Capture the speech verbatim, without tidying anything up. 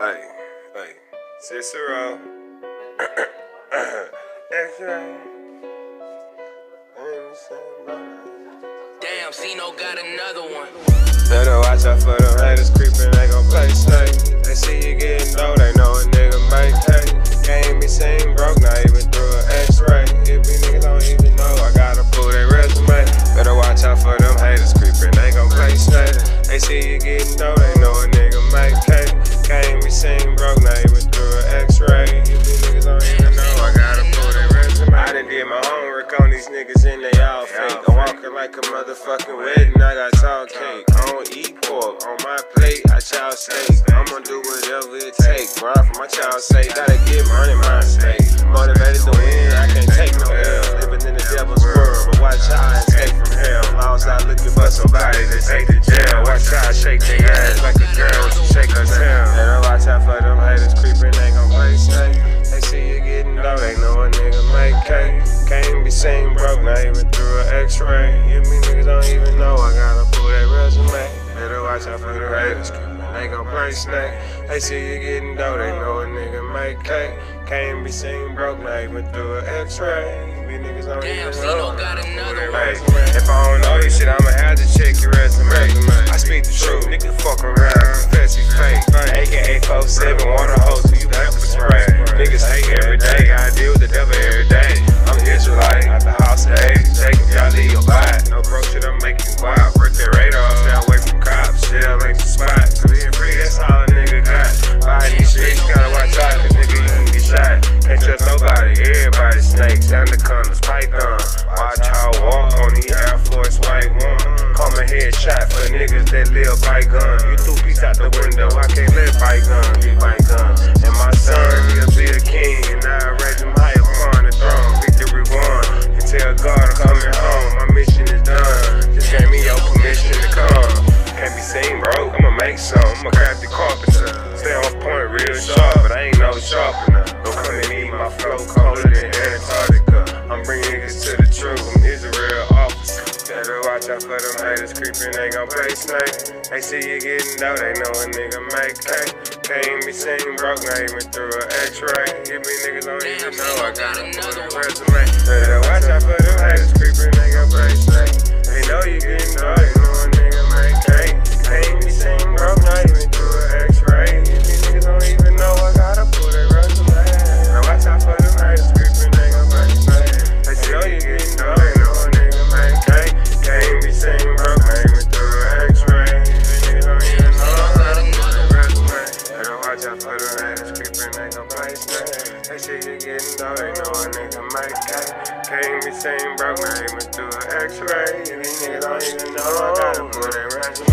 Hey, hey, Cicero. X-ray. Damn, Cino got another one. Better watch out for them haters creeping, they gon' play snake. They see you getting low, they know a nigga make hay. Can't be seen broke, not even through an X-ray. If these niggas don't even know, I gotta pull their resume. Better watch out for them haters creeping, they gon' play snake. They see you getting low, they know a nigga make hay. Can't be seen broke, not even through an X-ray. If these niggas don't even know, I gotta pull their resume. I done did my homework on these niggas and they all fake. I'm walking like a motherfucking wedding, I got tall cake. I don't eat pork, on my plate I child steak. I'ma do whatever it takes, grind for my child's sake. Gotta get money, my state. Motivated to win, I can't take no L. Living in the devil's world, but watch how I escape from hell. Lost out looking for somebody to take to jail. Watch how I shake their ass like a girl when she shake her tail. And I watch out for them haters creeping, they gon' play snake. They see you getting low, they know a nigga make cake. Can't be seen broke, not even through an X-ray. If me niggas don't even know, I gotta pull that resume. Better watch out for the haters creeping, they gon' play snake. They see you getting low, they know a nigga make cake. Can't be seen broke, not even through an X-ray. These niggas don't Damn, even Cino know. got another one. Hey, if I don't know you shit, I'ma have to check your resume. I speak the truth, nigga fuck around, confess you fake. A K A four seven, water hose till you pepper spray. Niggas hate every day, I deal with the devil every day. I'm Israelite, at the house of age, taking Yahlee your bite. No broke shit, I'm making wild. Break their radar, stay away from cops, shell ain't the spot. Cause being free, that's all a nigga got. Buy these shit, you gotta watch out, cause nigga, you can get shot. Can't trust nobody, everybody snakes, anacondas, python. Watch how I walk on the Air Force white one. Call my headshot for niggas that live by gun. You threw peace out the window, I can't live by gun, get by gun. And my son, he'll be a king, and I raise him high upon the throne. Victory won, and tell God I'm coming home, my mission is done. Just gave me your permission to come. Can't be seen, bro, I'ma make some, I'm a crafty carpenter. Stay on point real sharp, but I ain't no sharpener. Don't come and eat my flow colder than Antarctica. I'm bringing niggas to the truth, I'm Israel officer. Better watch out for them haters creeping, they gon' play snake. They see you getting low, they know a nigga make cake. Can't be seen broke, not even through an X-ray. If me niggas don't even know, I got another resume. Better watch out for them haters creeping, they gon' play snake. They know you getting low, they know a nigga make cake. Can't be seen broke, not even through an X-ray. If me niggas don't even know, I gotta pull their resume. Better watch out for them haters creeping, they gon' play snake. They know you getting low, they know a nigga make cake. Can't be seen broke, not even through an X-ray. If me niggas don't even know, I gotta pull their resume. Better watch out for them haters creeping, they gon' play snake. They see you getting low, they know a nigga make cake. Can't be seen broke, not even through an X-ray. If these niggas don't even know, I gotta pull their resume.